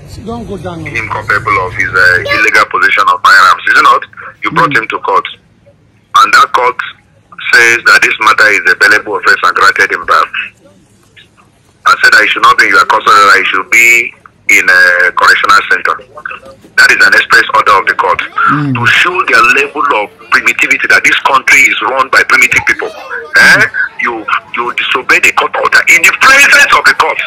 Don't go down. Him culpable of his illegal possession of firearms. Is it not? You brought him to court. And that court says that this matter is a bailable offense and granted him bail. And said that he should not be in your custody, that he should be in a correctional center. That is an express order of the court to show their level of primitivity, that this country is run by primitive people. You disobey the court order in the presence of the court.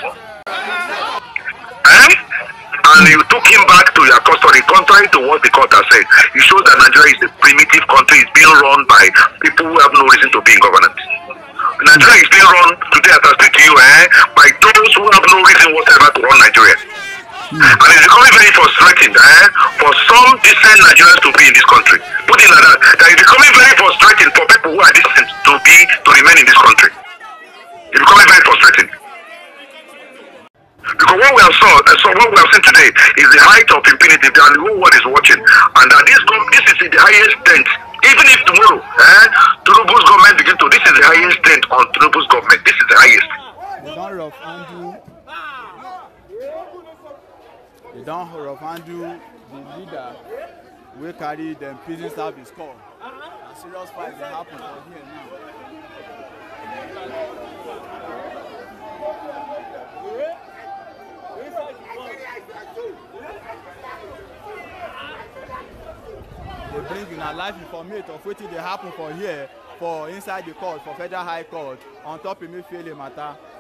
And you took him back to your custody, contrary to what the court has said. It shows that Nigeria is a primitive country. It's being run by people who have no reason to be in governance. Nigeria is being run, today as I speak to you, by those who have no reason whatsoever to run Nigeria. And it's becoming very frustrating for some decent Nigerians to be in this country. Put it like that. That it's becoming very frustrating for people who are decent to remain in this country. It's becoming very frustrating. Because what we have seen today is the height of impunity, and the whole world is watching. And that this is the highest dent. Even if tomorrow, Tinubu's government begin to, this is the highest dent on Tinubu's government. This is the highest. They don't undo the leader we carry them prison service call. A serious fight will happen for here now. They bring in a live information of what they happen for here, for inside the court, for Federal High Court, on top of Emefiele matter.